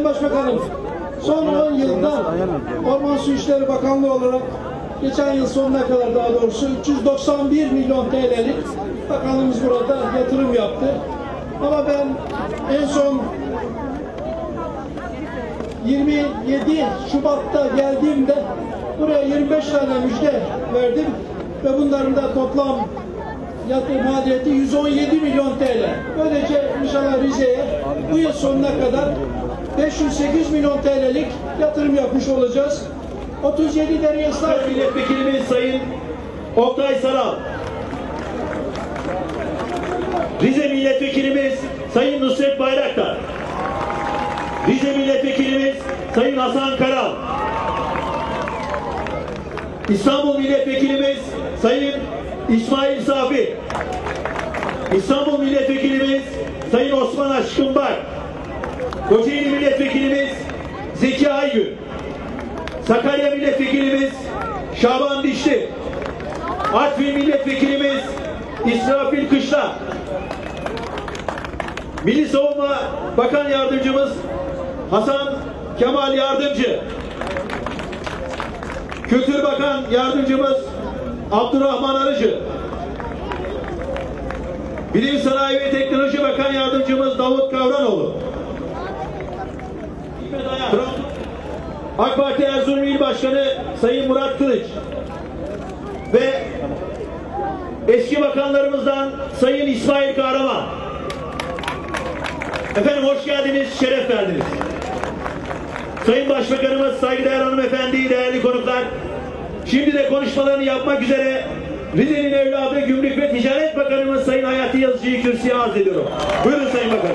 Başbakanım, son 10 yılda Orman Su İşleri Bakanlığı olarak geçen yıl sonuna kadar daha doğrusu 391 milyon TL'lik bakanlığımız burada yatırım yaptı. Ama ben en son 27 Şubat'ta geldiğimde buraya 25 tane müjde verdim ve bunların da toplam yatırım maliyeti 117 milyon TL. Böylece inşallah Rize'ye bu yıl sonuna kadar 508 milyon TL'lik yatırım yapmış olacağız. 37 dere ıslah Milletvekilimiz Sayın Oktay Saral, Rize Milletvekilimiz Sayın Nusret Bayraktar, Rize Milletvekilimiz Sayın Hasan Karal, İstanbul Milletvekilimiz Sayın İsmail Safi, İstanbul Milletvekilimiz Sayın Osman Aşkınbay, Kocaeli Milletvekilimiz Zeki Aygün, Sakarya Milletvekilimiz Şaban Dişli, Artvin Milletvekilimiz İsrafil Kışla, Milli Savunma Bakan Yardımcımız Hasan Kemal Yardımcı, Kültür Bakan Yardımcımız Abdurrahman Arıcı, Bilim Sanayi ve Teknoloji Bakan Yardımcımız Davut Kavranoğlu, AK Parti Erzurum İl Başkanı Sayın Murat Kılıç ve eski bakanlarımızdan Sayın İsmail Kahraman. Efendim hoş geldiniz, şeref verdiniz. Sayın Başbakanımız, saygıdeğer hanımefendi, değerli konuklar, şimdi de konuşmalarını yapmak üzere Rize'nin evladı Gümrük ve Ticaret Bakanımız Sayın Hayati Yazıcı'yı kürsüye arz ediyorum. Buyurun Sayın Bakanım.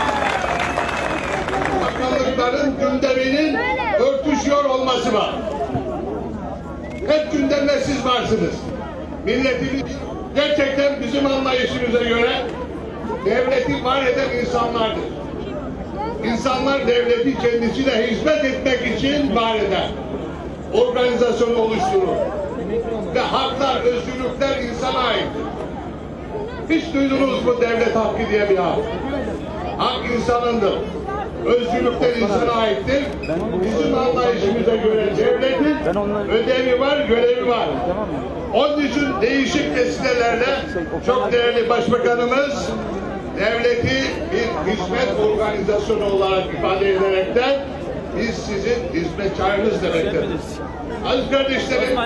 Bakanlıkların gündeminin örtüşüyor olması var. Hep gündemde siz varsınız. Milletimiz gerçekten bizim anlayışımıza göre devleti var eden insanlardır. İnsanlar devleti kendisine hizmet etmek için var eder. Organizasyonu oluşturur. Ve haklar, özgürlükler insana aittir. Hiç duydunuz mu devlet hakkı diye bir hak? Hak insanındır. Özgürlükler insana aittir. Bizim anlayışımıza göre devletin ödevi var, görevi var. Onun için değişik vesilelerle çok değerli Başbakanımız devleti bir hizmet organizasyonu olarak ifade ederekten biz sizin hizmetkarınız demektir. Aziz kardeşlerim,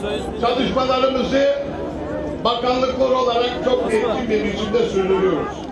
çalışmalarımızı bakanlıklar olarak çok etkin bir biçimde sürdürüyoruz.